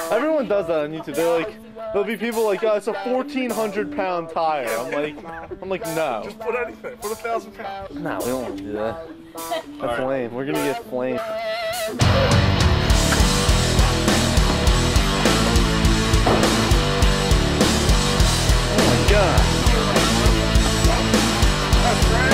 Everyone does that on YouTube. They're like, there'll be people like, oh, it's a 1,400-pound tire. I'm like, no. Just put anything. Put 1,000 pounds. Nah, we don't want to do that. That's lame. We're gonna get flamed. Oh my god. That's right.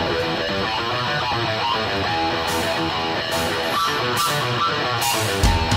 We'll be right back.